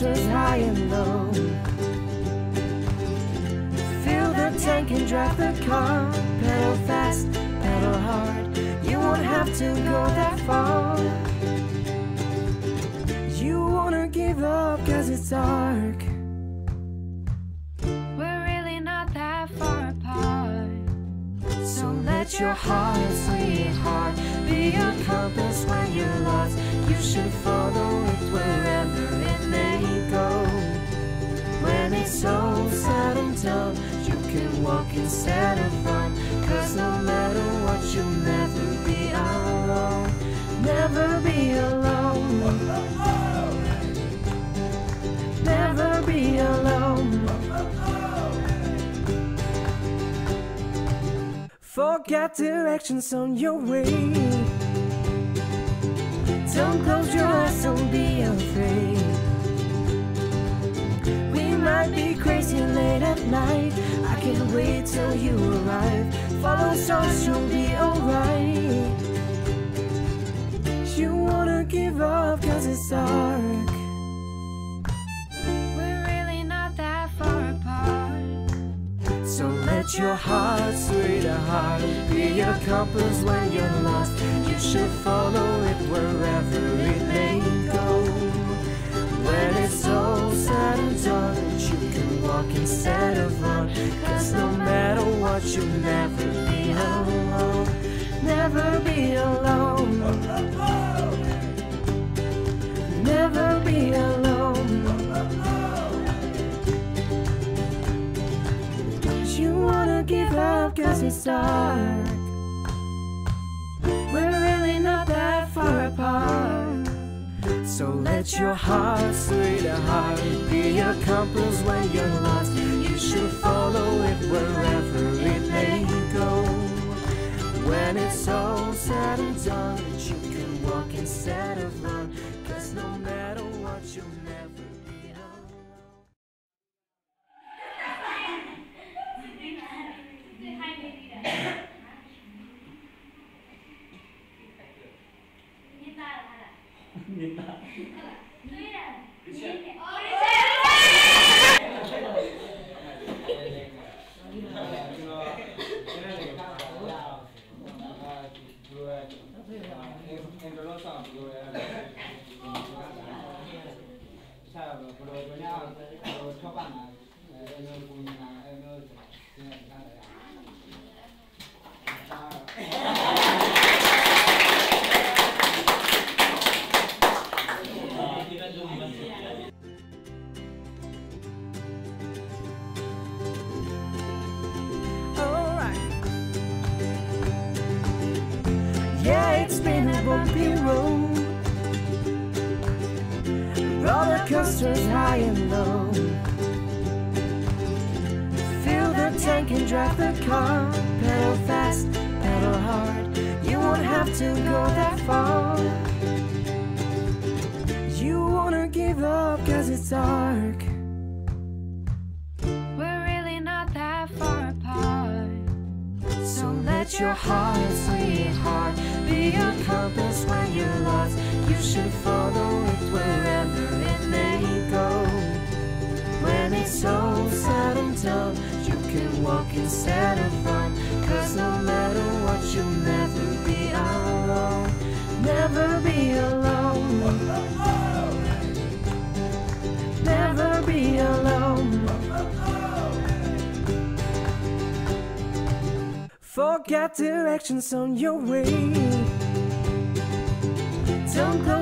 coasters high and low. Fill the tank and drive the car. Pedal fast, pedal hard. You won't have to go that far. You wanna give up cause it's dark. We're really not that far apart. So let your heart, sweetheart, be your compass when you're lost. You should follow it wherever it may go. When it's so sad and tough, you can walk instead of run. Cause no matter what, you'll never be alone. Never be alone. Never be alone. Forget directions on your way. Don't close your eyes, don't be afraid. We might be crazy late at night. I can't wait till you arrive. Follow stars, you'll be alright. You wanna give up cause it's dark. We're really not that far apart. So let your heart, sweetheart, be your compass when you're lost. You should follow it wherever it may go. When it's so sad and dark, you can walk instead of run. Cause no matter what, you'll never be alone. Never be alone. Never be alone. You wanna give up cause it's dark. We're really not that far apart. So let your heart, sweetheart, be your compass when you're lost. You should follow it wherever it may go. When it's so sad and dark, you can walk instead of run. Cause no matter what, you'll never be alone. Yeah, it's been a bumpy road. Roller coasters high and low. Fill the tank and drive the car. Pedal fast, pedal hard. You won't have to go that far. You wanna give up cause it's dark. We're really not that far apart. So let your heart, sweetheart, be your compass when you're lost. You should follow it wherever it may go. When it's so sad and tough, you can walk instead of run. Cause no matter what, you'll never be alone. Never be alone. Never be alone. Forget directions on your way. Don't